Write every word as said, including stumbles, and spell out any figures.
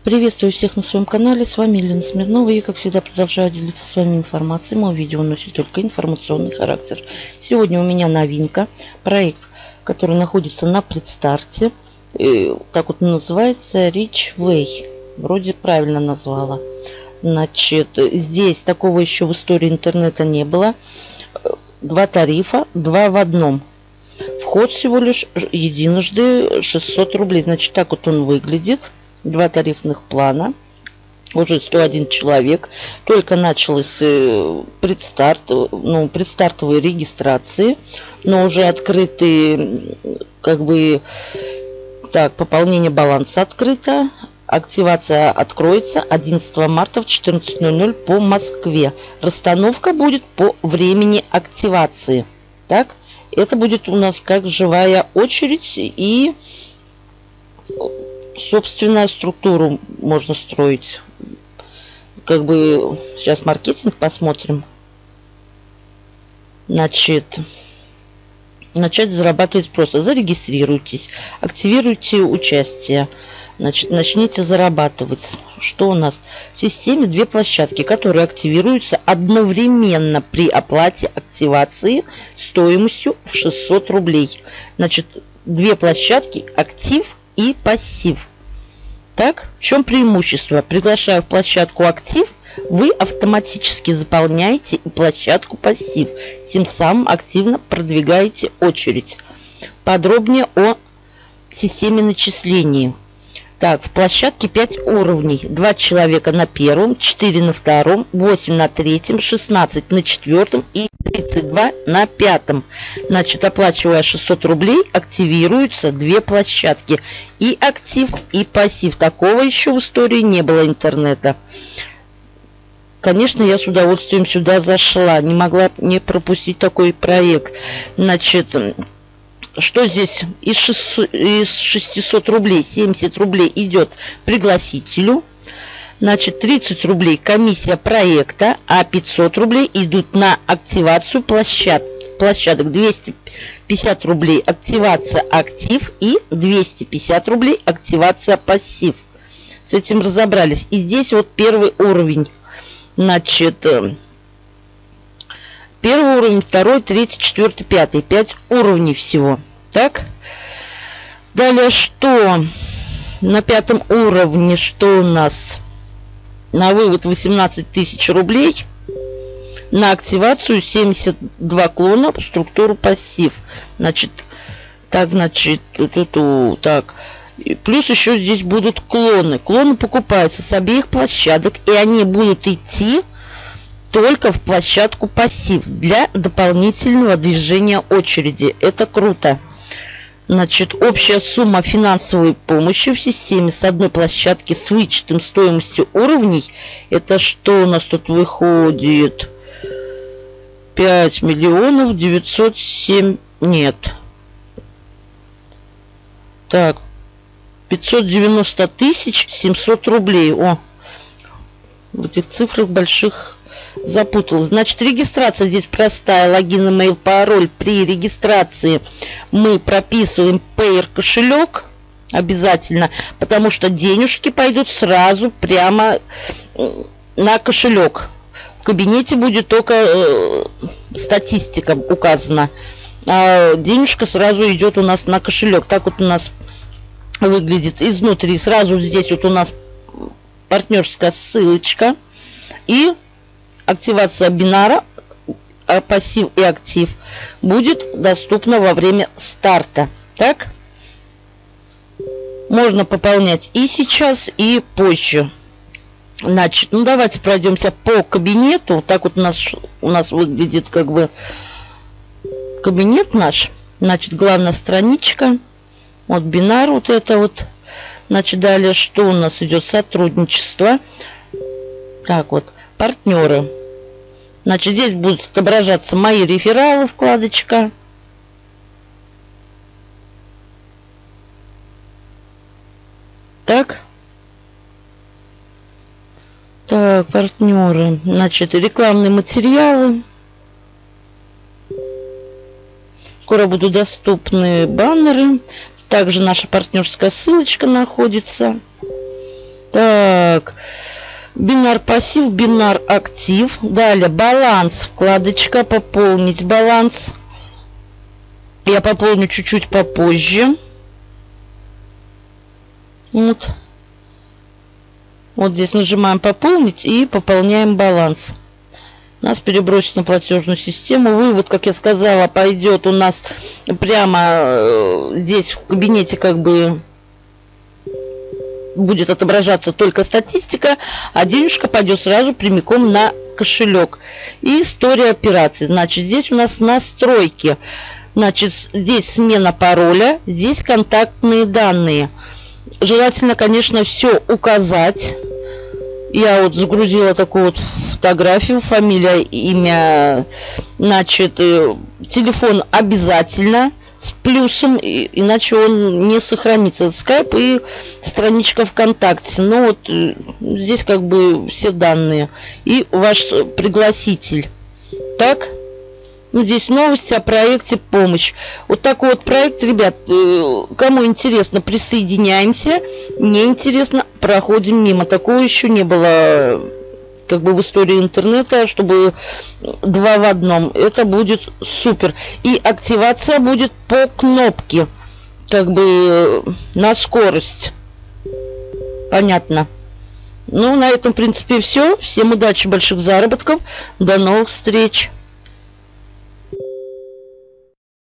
Приветствую всех на своем канале, с вами Елена Смирнова. И, как всегда, продолжаю делиться с вами информацией. Мое видео носит только информационный характер. Сегодня у меня новинка. Проект, который находится на предстарте. Так вот называется Rich Way. Вроде правильно назвала. Значит, здесь такого еще в истории интернета не было. Два тарифа, два в одном. Вход всего лишь единожды шестьсот рублей. Значит, так вот он выглядит. Два тарифных плана. Уже сто один человек. Только началась предстарт, ну, предстартовые регистрации. Но уже открыты, как бы, так, пополнение баланса открыто. Активация откроется одиннадцатого марта в четырнадцать ноль ноль по Москве. Расстановка будет по времени активации. Так, это будет у нас как живая очередь, и собственную структуру можно строить. Как бы сейчас маркетинг посмотрим. Значит, начать зарабатывать просто. Зарегистрируйтесь, активируйте участие. Значит, начните зарабатывать. Что у нас? В системе две площадки, которые активируются одновременно при оплате активации стоимостью в шестьсот рублей. Значит, две площадки: актив и пассив. Так, в чем преимущество? Приглашая в площадку актив, вы автоматически заполняете и площадку пассив. Тем самым активно продвигаете очередь. Подробнее о системе начислений. Так, в площадке пять уровней. два человека на первом, четыре на втором, восемь на третьем, шестнадцать на четвертом и тридцать два на пятом. Значит, оплачивая шестьсот рублей, активируются две площадки. И актив, и пассив. Такого еще в истории не было интернета. Конечно, я с удовольствием сюда зашла. Не могла не пропустить такой проект. Значит, что здесь? Из шестисот рублей семьдесят рублей идет пригласителю. Значит, тридцать рублей комиссия проекта, а пятьсот рублей идут на активацию площад, площадок. двести пятьдесят рублей активация актив и двести пятьдесят рублей активация пассив. С этим разобрались. И здесь вот первый уровень. Значит, первый уровень, второй, третий, четвертый, пятый. Пять уровней всего. Так. Далее что? На пятом уровне что у нас? На вывод восемнадцать тысяч рублей. На активацию семьдесят два клона в структуру пассив. Значит, так, значит, ту-ту-ту, так. И плюс еще здесь будут клоны. Клоны покупаются с обеих площадок, и они будут идти только в площадку пассив для дополнительного движения очереди. Это круто. Значит, общая сумма финансовой помощи в системе с одной площадки с вычетом стоимостью уровней. Это что у нас тут выходит? пять миллионов девятьсот семь. Нет. Так. пятьсот девяносто тысяч семьсот рублей. О, в этих цифрах больших запуталась. Значит, регистрация здесь простая. Логин, имейл, пароль. При регистрации мы прописываем Payer кошелек обязательно, потому что денежки пойдут сразу прямо на кошелек. В кабинете будет только э, статистика указана, а денежка сразу идет у нас на кошелек. Так вот у нас выглядит изнутри. Сразу здесь вот у нас партнерская ссылочка и активация бинара, пассив и актив будет доступна во время старта. Так, можно пополнять и сейчас, и позже. Значит, ну давайте пройдемся по кабинету. Так вот у нас у нас выглядит как бы кабинет наш. Значит, главная страничка. Вот бинар, вот это вот. Значит, далее что у нас идет? Сотрудничество. Так вот, партнеры. Значит, здесь будут отображаться мои рефералы, вкладочка. Так. Так, партнеры. Значит, рекламные материалы. Скоро будут доступны баннеры. Также наша партнерская ссылочка находится. Так, бинар пассив, бинар актив. Далее баланс, вкладочка, пополнить баланс. Я пополню чуть-чуть попозже. Вот. Вот здесь нажимаем пополнить и пополняем баланс. Нас перебросит на платежную систему. Вывод, как я сказала, пойдет у нас прямо здесь в кабинете, как бы будет отображаться только статистика, а денежка пойдет сразу прямиком на кошелек. И история операций. Значит, здесь у нас настройки. Значит, здесь смена пароля, здесь контактные данные. Желательно, конечно, все указать. Я вот загрузила такую вот фотографию, фамилия, имя, значит, телефон обязательно с плюсом, иначе он не сохранится. Скайп и страничка ВКонтакте. Ну вот здесь как бы все данные. И ваш пригласитель. Так. Ну, здесь новости о проекте «Помощь». Вот такой вот проект, ребят, кому интересно, присоединяемся. Не интересно, проходим мимо. Такого еще не было, как бы, в истории интернета, чтобы два в одном. Это будет супер. И активация будет по кнопке, как бы на скорость. Понятно. Ну, на этом, в принципе, все. Всем удачи, больших заработков. До новых встреч.